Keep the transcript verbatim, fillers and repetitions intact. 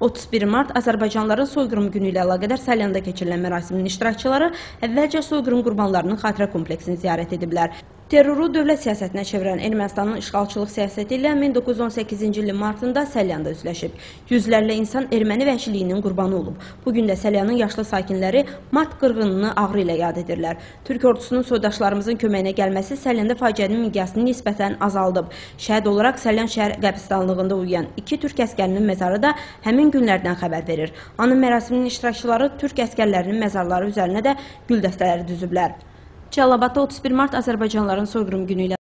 otuz bir mart Azərbaycanlıların soyqırım günü ilə əlaqədar Salyanda keçirilən mərasimin iştirakçıları əvvəlcə soyqırım qurbanlarının xatirə kompleksini ziyarət ediblər. Terroru dövlət siyasətinə çevirən Ermənistanın işğalçılıq siyasəti ilə min doqquz yüz on səkkizinci ilin martında Salyanda üzləşib. Yüzlərlə insan erməni vəhşiliyinin qurbanı olub. Bugün də Salyanın yaşlı sakinləri mart qırğınını ağrı ilə yad edirlər. Türk ordusunun soydaşlarımızın köməyinə gəlməsi Salyanda faciənin miqyasını nisbətən azaldıb. Şəhid olaraq Salyan şəhər qəbristanlığında uyuyan iki türk əskərinin məzarı da həmin günlərdən xəbər verir. Anın mərasiminin iştirakçıları türk əskərlərinin məzarları üzərinə də gül dəstələri düzüblər. Cəlilabadda otuz bir mart Azərbaycanlıların soyqırım günü ilə